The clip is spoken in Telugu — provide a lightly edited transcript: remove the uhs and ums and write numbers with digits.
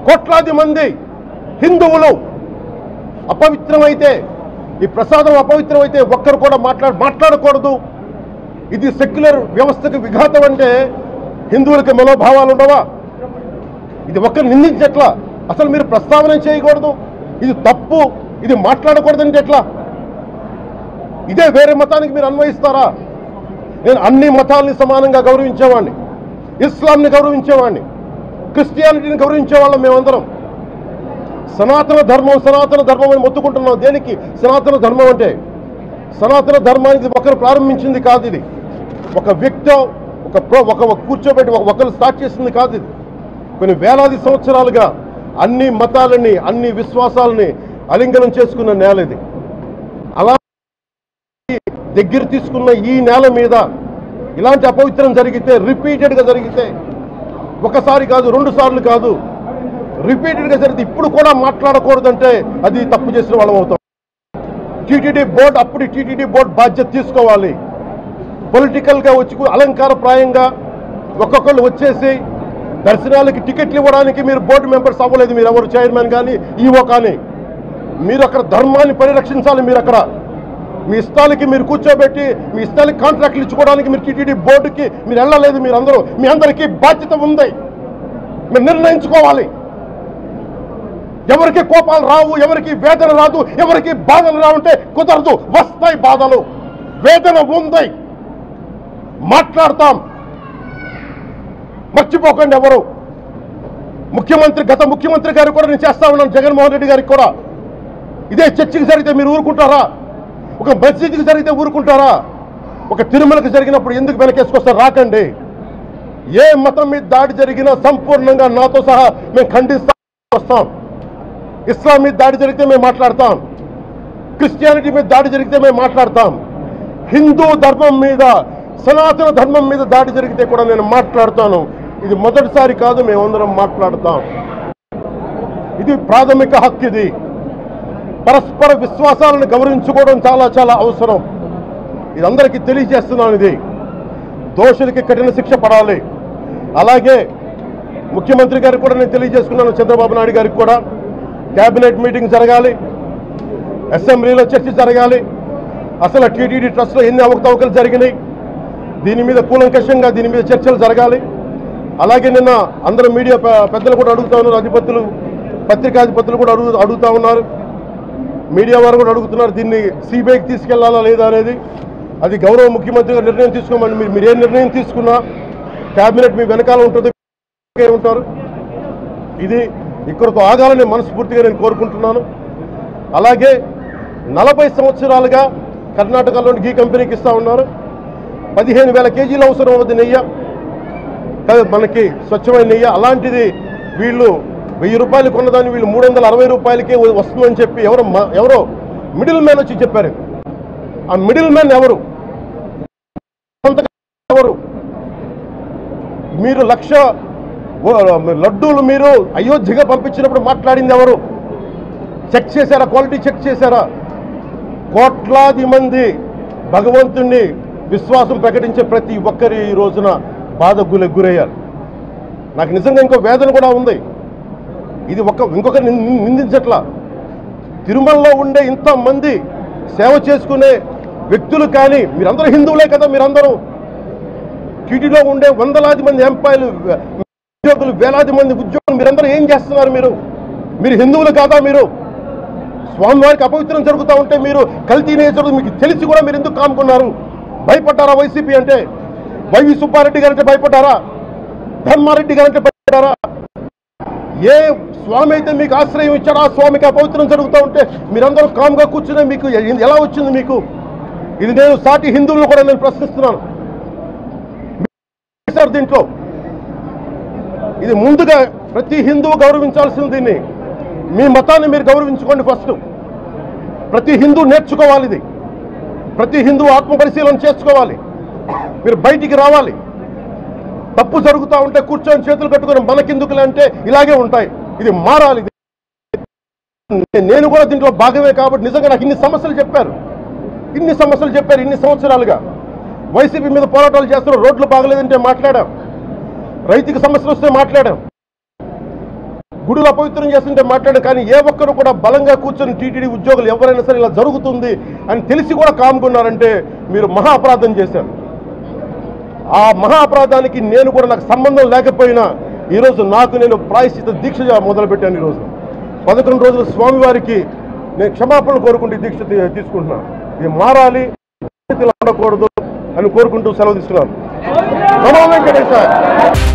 కోట్లాది మంది హిందువులు అపవిత్రమైతే, ఈ ప్రసాదం అపవిత్రమైతే ఒక్కరు కూడా మాట్లాడకూడదు, ఇది సెక్యులర్ వ్యవస్థకు విఘాతం అంటే హిందువులకి మనోభావాలు ఉండవా? ఇది ఒక్కరు నిందించట్లా, అసలు మీరు ప్రస్తావన చేయకూడదు, ఇది తప్పు, ఇది మాట్లాడకూడదంటే ఎట్లా? ఇదే వేరే మతానికి మీరు అన్వయిస్తారా? నేను అన్ని మతాలని సమానంగా గౌరవించేవాడిని, ఇస్లాంని గౌరవించేవాడిని, క్రిస్టియానిటీని గౌరవించేవాళ్ళం మేమందరం. సనాతన ధర్మం అని మొత్తుకుంటున్నాం. దేనికి సనాతన ధర్మం అంటే? సనాతన ధర్మానికి ఒకరు ప్రారంభించింది కాదు, ఇది ఒక వ్యక్తి ఒక కూర్చోబెట్టి ఒకరు స్టార్ట్ చేసింది కాదు. ఇది కొన్ని వేలాది సంవత్సరాలుగా అన్ని మతాలని, అన్ని విశ్వాసాలని అలింగనం చేసుకున్న నేల ఇది. అలా దగ్గర తీసుకున్న ఈ నేల మీద ఇలాంటి అపవిత్రం జరిగితే, రిపీటెడ్గా జరిగితే, ఒకసారి కాదు, 2 సార్లు కాదు, రిపీటెడ్గా జరిగితే ఇప్పుడు కూడా మాట్లాడకూడదంటే అది తప్పు చేసిన వాళ్ళం అవుతాం. టీటీడీ బోర్డు, అప్పుడు టీటీడీ బోర్డు బాధ్యత తీసుకోవాలి. పొలిటికల్గా వచ్చి అలంకారప్రాయంగా ఒక్కొక్కళ్ళు వచ్చేసి దర్శనాలకి టికెట్లు ఇవ్వడానికి మీరు బోర్డు మెంబర్స్ అవ్వలేదు. మీరు ఎవరు చైర్మన్ కానీ ఈవో కానీ, మీరు అక్కడ ధర్మాన్ని పరిరక్షించాలి. మీరు అక్కడ మీ ఇష్టాలకి మీరు కూర్చోబెట్టి మీ ఇష్టాలకి కాంట్రాక్ట్లు ఇచ్చుకోవడానికి మీరు టీటీడీ బోర్డుకి మీరు వెళ్ళలేదు. మీరందరూ, మీ అందరికీ బాధ్యత ఉంది, మీరు నిర్ణయించుకోవాలి. ఎవరికి కోపాలు రావు, ఎవరికి వేదన రాదు, ఎవరికి బాధలు రావంటే కుదరదు. వస్తాయి బాధలు, వేదన ఉంది, మాట్లాడతాం. మర్చిపోకండి ఎవరు. గత ముఖ్యమంత్రి గారు కూడా నేను చేస్తా ఉన్నాను, జగన్మోహన్ రెడ్డి గారికి కూడా. ఇదే చర్చికి జరిగితే మీరు ఊరుకుంటారా? ఒక మస్జిద్కి జరిగితే ఊరుకుంటారా? ఒక తిరుమలకి జరిగినప్పుడు ఎందుకు వెనకేసుకొస్తారు? రాకండి. ఏ మతం మీద దాడి జరిగినా సంపూర్ణంగా నాతో సహా మేము ఖండిస్తాం, వస్తాం. ఇస్లాం మీద దాడి జరిగితే మేము మాట్లాడతాం, క్రిస్టియానిటీ మీద దాడి జరిగితే మేము మాట్లాడతాం. హిందూ ధర్మం మీద, సనాతన ధర్మం మీద దాడి జరిగితే కూడా నేను మాట్లాడతాను. ఇది మొదటిసారి కాదు, మేమందరం మాట్లాడతాం. ఇది ప్రాథమిక హక్కు. ఇది పరస్పర విశ్వాసాలను గౌరవించుకోవడం చాలా చాలా అవసరం. ఇది అందరికీ తెలియజేస్తున్నాను. ఇది దోషులకి కఠిన శిక్ష పడాలి. అలాగే ముఖ్యమంత్రి గారికి కూడా నేను తెలియజేసుకున్నాను, చంద్రబాబు నాయుడు గారికి కూడా క్యాబినెట్ మీటింగ్ జరగాలి, అసెంబ్లీలో చర్చ జరగాలి. అసలు టీటీడీ ట్రస్ట్లో ఎన్ని అవకతవకలు జరిగినాయి, దీని మీద కూలంకషంగా దీని మీద చర్చలు జరగాలి. అలాగే నిన్న అందరూ మీడియా పెద్దలు కూడా అడుగుతా ఉన్నారు, అధిపతులు, పత్రికాధిపతులు కూడా అడుగుతా ఉన్నారు, మీడియా వారు కూడా అడుగుతున్నారు, దీన్ని సిబిఐకి తీసుకెళ్లాలా లేదా అనేది. అది గౌరవ ముఖ్యమంత్రి గారు నిర్ణయం తీసుకోమని, మీరు ఏ నిర్ణయం తీసుకున్నా క్యాబినెట్ మీ వెనకాల ఉంటుంది, ఉంటారు. ఇది ఇక్కడితో ఆగాలని మనస్ఫూర్తిగా నేను కోరుకుంటున్నాను. అలాగే 40 సంవత్సరాలుగా కర్ణాటకలోని గీ కంపెనీకి ఇస్తా ఉన్నారు. 15,000 కేజీలు అవసరం అవుతుంది నెయ్యి, మనకి స్వచ్ఛమైన నెయ్యి. అలాంటిది వీళ్ళు 1000 రూపాయలు కొన్నదాన్ని వీళ్ళు 360 రూపాయలకే వస్తుందని చెప్పి ఎవరో మిడిల్ మ్యాన్ వచ్చి చెప్పారు. ఆ మిడిల్ మ్యాన్ ఎవరు? మీరు 1,00,000 లడ్డూలు మీరు అయోధ్యగా పంపించినప్పుడు మాట్లాడింది ఎవరు? చెక్ చేశారా? క్వాలిటీ చెక్ చేశారా? కోట్లాది మంది భగవంతుణ్ణి విశ్వాసం ప్రకటించే ప్రతి ఒక్కరి ఈ రోజున బాధకు గురయ్యారు. నాకు నిజంగా ఇంకో వేదన కూడా ఉంది. ఇది ఇంకొకరు నిందించట్లా. తిరుమలలో ఉండే ఇంతమంది సేవ చేసుకునే వ్యక్తులు కానీ, మీరందరూ హిందువులే కదా, మీరందరూ టీటీలో ఉండే వందలాది మంది ఎంప్లాయీలు, ఉద్యోగులు, వేలాది మంది ఉద్యోగులు, మీరందరూ ఏం చేస్తున్నారు? మీరు హిందువులు కాదా? మీరు స్వామివారికి అపవిత్రం జరుగుతూ ఉంటే మీరు కల్తీ జరుగుతుంది మీకు తెలిసి కూడా మీరు ఎందుకు కాముకున్నారు? భయపడ్డారా వైసీపీ అంటే? వైవి సుబ్బారెడ్డి గారంటే భయపడ్డారా? ధర్మారెడ్డి గారంటే భయపడ్డారా? ఏ స్వామి అయితే మీకు ఆశ్రయం ఇచ్చారో ఆ స్వామికి అపవిత్రం జరుగుతూ ఉంటే మీరందరూ కామ్గా కూర్చునే మీకు ఎలా వచ్చింది? మీకు ఇది నేను సాటి హిందువులను కూడా నేను ప్రశ్నిస్తున్నాను. దీంట్లో ఇది ముందుగా ప్రతి హిందువు గౌరవించాల్సింది. దీన్ని మీ మతాన్ని మీరు గౌరవించుకోండి ఫస్ట్. ప్రతి హిందువు నేర్చుకోవాలి. ఇది ప్రతి హిందువు ఆత్మపరిశీలన చేసుకోవాలి. మీరు బయటికి రావాలి. తప్పు జరుగుతూ ఉంటే కూర్చొని చేతులు కట్టుకొని మనకెందుకులే అంటే ఇలాగే ఉంటాయి. ఇది మారాలి. నేను కూడా దీంట్లో భాగమే కాబట్టి నిజంగా నాకు ఇన్ని సమస్యలు చెప్పారు ఇన్ని సంవత్సరాలుగా. వైసీపీ మీద పోరాటాలు చేస్తున్నారు. రోడ్లు బాగలేదంటే మాట్లాడాం, రైతుకి సమస్యలు వస్తే మాట్లాడాం, గుడులు అపవిత్రం చేస్తుంటే మాట్లాడారు. కానీ ఏ ఒక్కరు కూడా బలంగా కూర్చొని టీటీడీ ఉద్యోగులు ఎవరైనా సరే ఇలా జరుగుతుంది అని తెలిసి కూడా కామ్కున్నారంటే మీరు మహా అపరాధం చేశారు. ఆ మహా అపరాధానికి నేను కూడా నాకు సంబంధం లేకపోయినా ఈరోజు నేను ప్రాయశ్చిత దీక్ష మొదలుపెట్టాను. ఈరోజు 11 రోజులు స్వామివారికి నేను క్షమాపణలు కోరుకుంటూ దీక్ష తీసుకుంటున్నాను. ఇది మారాలి, ఉండకూడదు అని కోరుకుంటూ సెలవు తీసుకున్నాను. నమో వెంకటేశ్వర.